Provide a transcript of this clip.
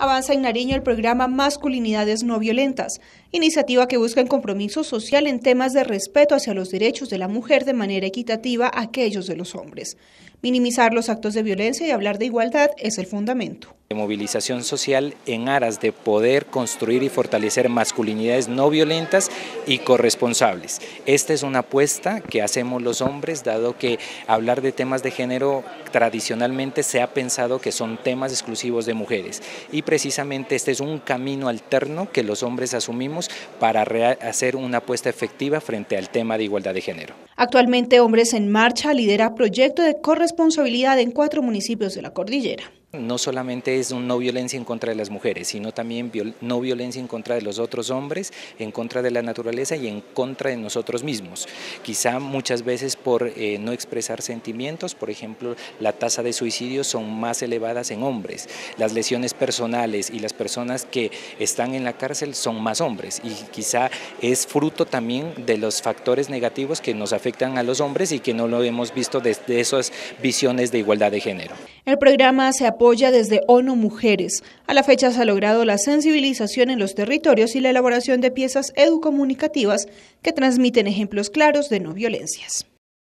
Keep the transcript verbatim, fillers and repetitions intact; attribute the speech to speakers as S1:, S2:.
S1: Avanza en Nariño el programa Masculinidades No Violentas, iniciativa que busca el compromiso social en temas de respeto hacia los derechos de la mujer de manera equitativa a aquellos de los hombres. Minimizar los actos de violencia y hablar de igualdad es el fundamento.
S2: Movilización social en aras de poder construir y fortalecer masculinidades no violentas y corresponsables. Esta es una apuesta que hacemos los hombres, dado que hablar de temas de género tradicionalmente se ha pensado que son temas exclusivos de mujeres, y precisamente este es un camino alterno que los hombres asumimos para hacer una apuesta efectiva frente al tema de igualdad de género.
S1: Actualmente Hombres en Marcha lidera proyecto de corresponsabilidad en cuatro municipios de la cordillera.
S2: No solamente es un no violencia en contra de las mujeres, sino también viol no violencia en contra de los otros hombres, en contra de la naturaleza y en contra de nosotros mismos. Quizá muchas veces por eh, no expresar sentimientos, por ejemplo, la tasa de suicidios son más elevadas en hombres, las lesiones personales y las personas que están en la cárcel son más hombres, y quizá es fruto también de los factores negativos que nos afectan a los hombres y que no lo hemos visto desde esas visiones de igualdad de género.
S1: El programa se apoya desde ONU Mujeres. A la fecha se ha logrado la sensibilización en los territorios y la elaboración de piezas educomunicativas que transmiten ejemplos claros de no violencias.